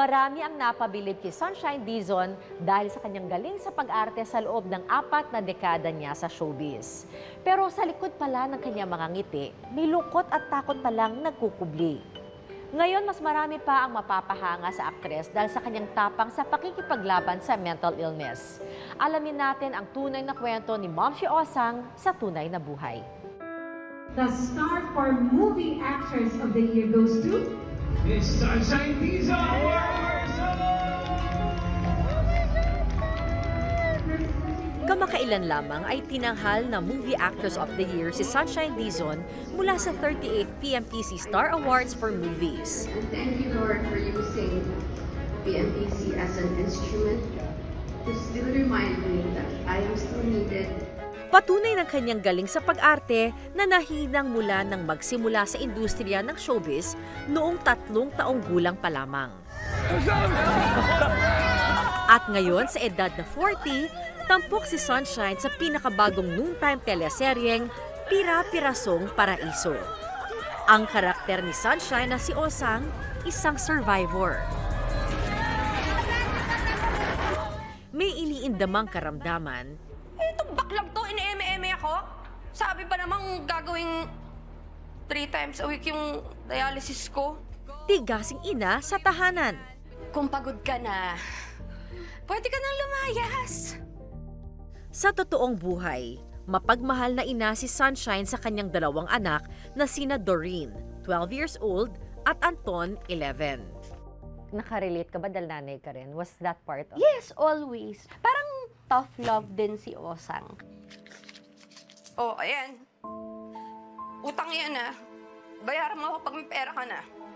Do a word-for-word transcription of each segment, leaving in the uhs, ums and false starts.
Marami ang napabilib kay Sunshine Dizon dahil sa kanyang galing sa pag-arte sa loob ng apat na dekada niya sa showbiz. Pero sa likod pala ng kanyang mga ngiti, may lungkot at takot palang nagkukubli. Ngayon, mas marami pa ang mapapahanga sa aktres dahil sa kanyang tapang sa pakikipaglaban sa mental illness. Alamin natin ang tunay na kwento ni Momshi Osang sa Tunay na Buhay. The star for Movie Actress of the Year goes to Miss Sunshine Dizon! Kamakailan lamang ay tinanghal na Movie Actress of the Year si Sunshine Dizon mula sa thirty-eighth P M T C Star Awards for Movies. And thank you, Lord, for using P M T C as an instrument to still remind me that I am still needed. Patunay ng kanyang galing sa pag-arte na nahinang mula nang magsimula sa industriya ng showbiz noong tatlong taong gulang pa lamang. At ngayon, sa edad na forty, tampok si Sunshine sa pinakabagong noontime teleseryeng Pira-Pirasong Paraiso. Ang karakter ni Sunshine na si Osang, isang survivor. May iniindamang karamdaman. Itong baklang to, ine-eme-eme ako. Sabi pa namang gagawing three times a week yung dialysis ko. Tigasing ina sa tahanan. Kung pagod ka na, pwede ka nang lumayas. Sa totoong buhay, mapagmahal na ina si Sunshine sa kanyang dalawang anak na sina Doreen, twelve years old, at Anton, eleven. Nakarelate ka ba dahil nanay ka rin? Was that part of Yes, always. Parang tough love din si Osang. Oh, ayan. Utang yan ah. Bayaran mo ako pag may pera ka na.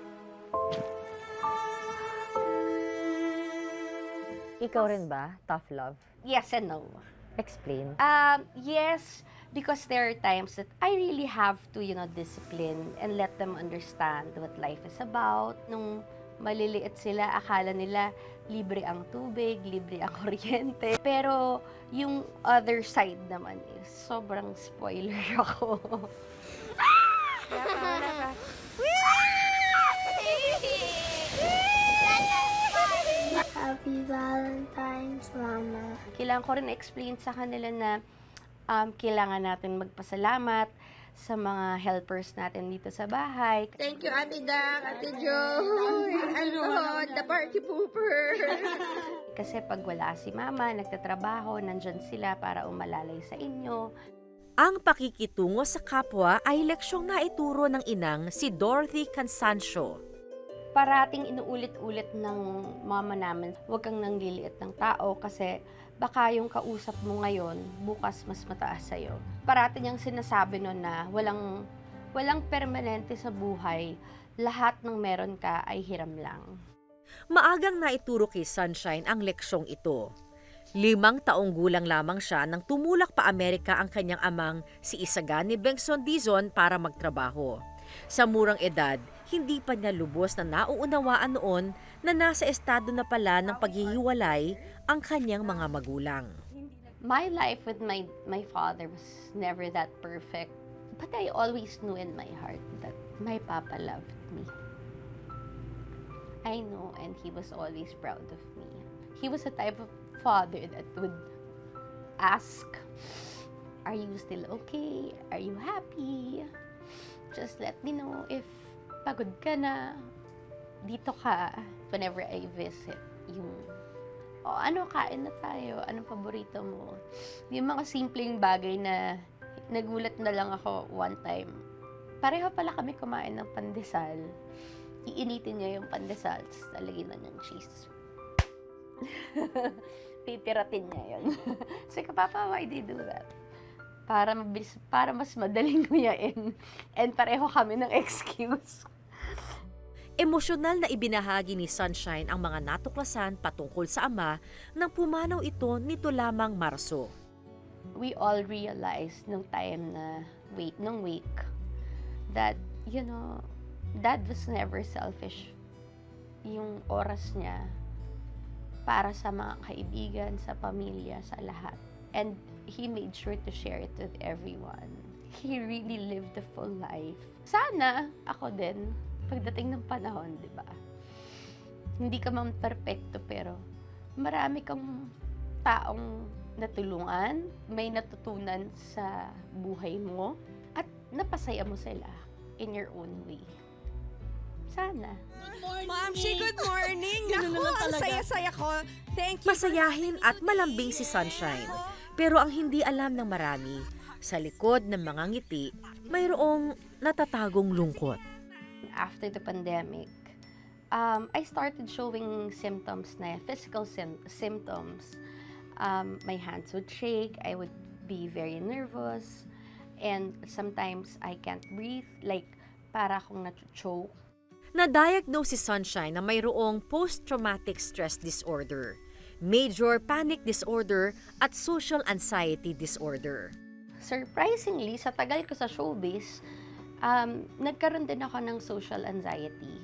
Ikaw rin ba? Tough love? Yes and no. Explain. Um, yes, because there are times that I really have to, you know, discipline and let them understand what life is about. Nung maliliit sila, akala nila libre ang tubig, libre ang kuryente. Pero yung other side naman is sobrang spoiler ako. Happy Valentine's, Mama. Kailangan ko rin explain sa kanila na um, kailangan natin magpasalamat sa mga helpers natin dito sa bahay. Thank you, Ate Dak, Ate Joy, ano, the party pooper. Kasi pag wala si Mama, nagtatrabaho, nandyan sila para umalalay sa inyo. Ang pakikitungo sa kapwa ay leksyong naituro ng inang si Dorothy Cansancio. Parating inuulit-ulit ng mama namin, huwag kang nangliliit ng tao kasi baka yung kausap mo ngayon, bukas mas mataas sa'yo. Parati niyang sinasabi nun na walang, walang permanente sa buhay, lahat ng meron ka ay hiram lang. Maagang naituro kay Sunshine ang leksyong ito. Limang taong gulang lamang siya nang tumulak pa Amerika ang kanyang amang si Isagani Bengson Dizon para magtrabaho. Sa murang edad, hindi pa niya lubos na nauunawaan noon na nasa estado na pala ng paghihiwalay ang kanyang mga magulang. My life with my, my father was never that perfect, but I always knew in my heart that my papa loved me. I know, and he was always proud of me. He was a type of father that would ask, "Are you still okay? Are you happy? Just let me know if pagod ka na, dito ka." Whenever I visit, yung, oh, ano, kain na tayo, anong paborito mo? Yung mga simpleng bagay na nagulat na lang ako one time. Pareho pala kami kumain ng pandesal. Iinitin niya yung pandesal, tapos talagyan na niyang cheese. Pipiratin niya yun. So, Papa, why do you do that? Para, mabilis, para mas madaling nguyain. And pareho kami ng excuse. Emosyonal na ibinahagi ni Sunshine ang mga natuklasan patungkol sa ama nang pumanaw ito nito lamang Marso. We all realized nung time na wait, nung week, that, you know, Dad was never selfish. Yung oras niya para sa mga kaibigan, sa pamilya, sa lahat. And he made sure to share it with everyone. He really lived a full life. Sana ako din, pagdating ng panahon, di ba? Hindi ka man perfecto, pero marami kang taong natulungan, may natutunan sa buhay mo, at napasaya mo sila in your own way. Sana. Ma'am, she, good morning. Naku, ang saya-saya ko. Thank you. Masayahin at malambing si Sunshine. Pero ang hindi alam ng marami, sa likod ng mga ngiti, mayroong natatagong lungkot. After the pandemic, um, I started showing symptoms na physical sim- symptoms. Um, my hands would shake, I would be very nervous, and sometimes I can't breathe, like para akong na-choke. Na-diagnose si Sunshine na mayroong post-traumatic stress disorder, major panic disorder at social anxiety disorder. Surprisingly, sa tagal ko sa showbiz, um, nagkaroon din ako ng social anxiety.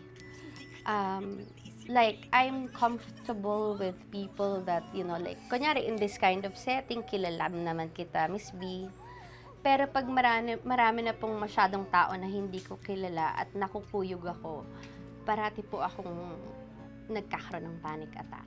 Um, like, I'm comfortable with people that, you know, like, kunyari in this kind of setting, kilala naman kita, Miss B. Pero pag marami, marami na pong masyadong tao na hindi ko kilala at nakukuyog ako, parati po akong nagkakaroon ng panic attack.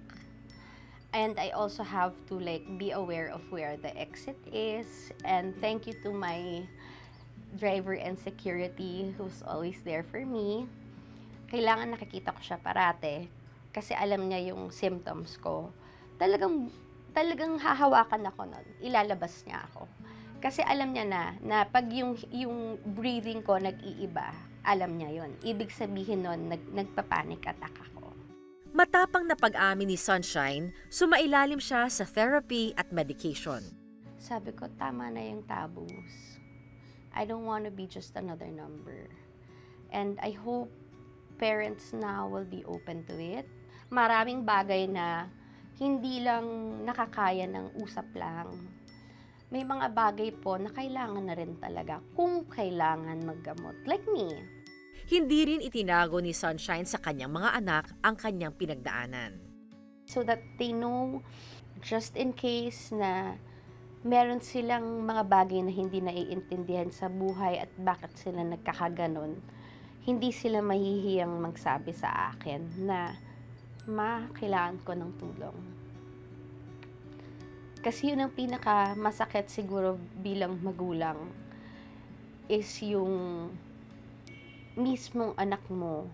And I also have to like be aware of where the exit is. And thank you to my driver and security who's always there for me. Kailangan nakikita ko siya parate kasi alam niya yung symptoms ko. Talagang, talagang hahawakan ako nun. Ilalabas niya ako. Kasi alam niya na, na pag yung, yung breathing ko nag-iiba, alam niya yon. Ibig sabihin nun, nag, nagpa-panic attack ako. Matapang na pag-amin ni Sunshine, sumailalim siya sa therapy at medication. Sabi ko, tama na yung taboos. I don't want to be just another number. And I hope parents now will be open to it. Maraming bagay na hindi lang nakakaya ng usap lang. May mga bagay po na kailangan na rin talaga kung kailangan maggamot. Like me. Hindi rin itinago ni Sunshine sa kanyang mga anak ang kanyang pinagdaanan. So that they know, just in case na meron silang mga bagay na hindi naiintindihan sa buhay at bakit sila nagkakaganon, hindi sila mahihiyang magsabi sa akin na, ma, kailangan ko ng tulong. Kasi yun ang pinakamasakit siguro bilang magulang is yung mismong anak mo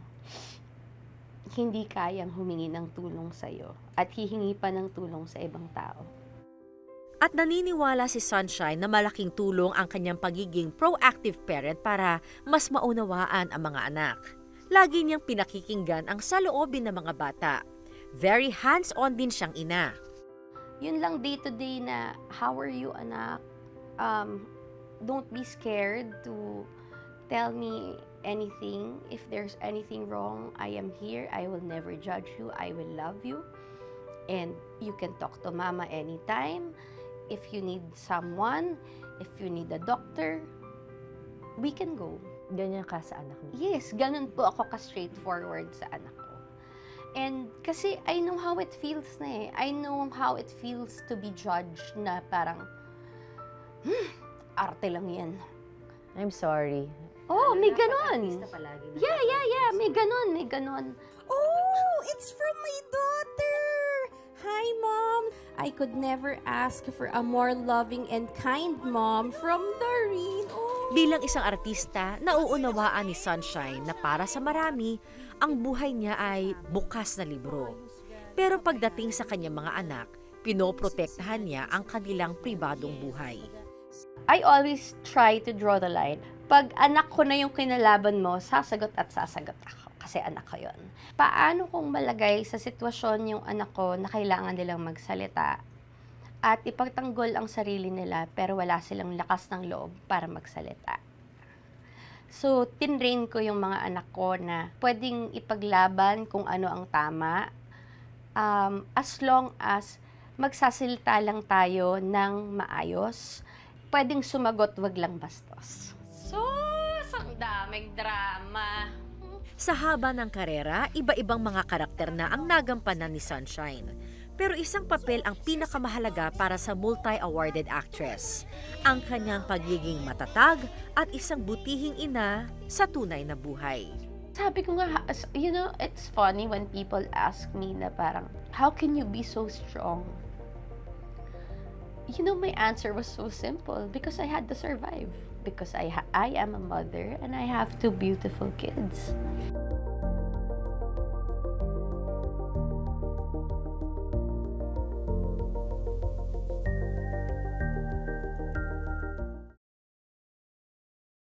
hindi kayang humingi ng tulong sa'yo at hihingi pa ng tulong sa ibang tao. At naniniwala si Sunshine na malaking tulong ang kanyang pagiging proactive parent para mas maunawaan ang mga anak. Lagi niyang pinakikinggan ang saloobin ng mga bata. Very hands-on din siyang ina. Yun lang day-to-day na, how are you, anak? Um, don't be scared to tell me anything. If there's anything wrong, I am here. I will never judge you. I will love you. And you can talk to mama anytime. If you need someone, if you need a doctor, we can go. Ganyan ka sa anak mo? Yes, ganun po ako ka-straightforward sa anak ko. And kasi I know how it feels na eh. I know how it feels to be judged na parang, hmm, arte lang yan. I'm sorry. Oh, may ganon. Yeah, yeah, yeah. May ganon, may ganon. Oh, it's from my daughter. Hi, Mom. I could never ask for a more loving and kind mom from Doreen. Oh. Bilang isang artista, nauunawaan ni Sunshine na para sa marami, ang buhay niya ay bukas na libro. Pero pagdating sa kanyang mga anak, pinoprotektahan niya ang kanilang pribadong buhay. I always try to draw the line. Pag anak ko na yung kinalaban mo, sasagot at sasagot ako. Kasi anak ko yun. Paano kung malagay sa sitwasyon yung anak ko na kailangan nilang magsalita at ipagtanggol ang sarili nila pero wala silang lakas ng loob para magsalita? So, tinrain ko yung mga anak ko na pwedeng ipaglaban kung ano ang tama um, as long as magsasalita lang tayo ng maayos. Pwedeng sumagot, wag lang bastos. Sus, ang daming drama. Sa haba ng karera, iba-ibang mga karakter na ang nagampanan ni Sunshine. Pero isang papel ang pinakamahalaga para sa multi-awarded actress, ang kanyang pagiging matatag at isang butihing ina sa tunay na buhay. Sabi ko nga, you know, it's funny when people ask me na parang, how can you be so strong? You know, my answer was so simple, because I had to survive. Because I, ha I am a mother and I have two beautiful kids.